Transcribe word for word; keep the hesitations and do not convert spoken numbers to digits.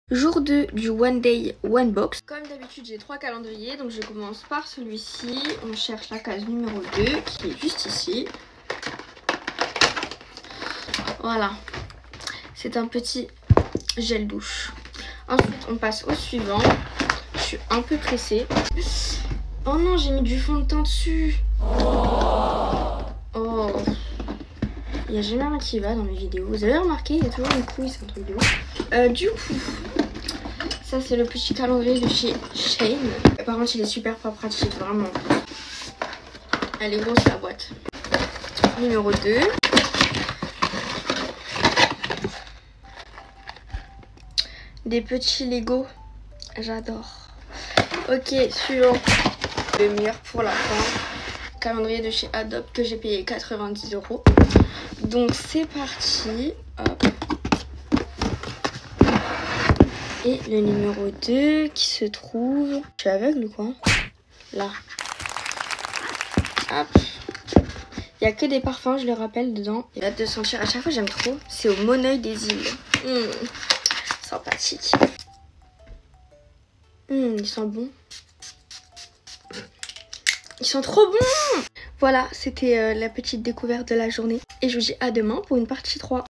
Jour deux du One Day One Box. Comme d'habitude j'ai trois calendriers, donc je commence par celui-ci. On cherche la case numéro deux qui est juste ici. Voilà, c'est un petit gel douche. Ensuite on passe au suivant. Je suis un peu pressée. Oh non, j'ai mis du fond de teint dessus. Oh, il n'y a jamais rien qui va dans mes vidéos. Vous avez remarqué, il y a toujours une couille, c'est un truc de ouf. Euh, du coup, ça c'est le petit calendrier de chez Shein. Par contre il est super pas pratique, vraiment. Elle est grosse la boîte. Numéro deux. Des petits Lego. J'adore. Ok, suivant. Le meilleur pour la fin. Calendrier de chez Adobe que j'ai payé quatre-vingt-dix euros. Donc c'est parti. Hop. Et le numéro deux qui se trouve... Je suis aveugle ou quoi? Là. Hop. Il n'y a que des parfums, je le rappelle, dedans. Et hâte de sentir. À chaque fois, j'aime trop. C'est au Moneuil des Îles. Mmh. Sympathique. Mmh, ils sont bons. Ils sont trop bons! Voilà, c'était euh, la petite découverte de la journée. Et je vous dis à demain pour une partie trois.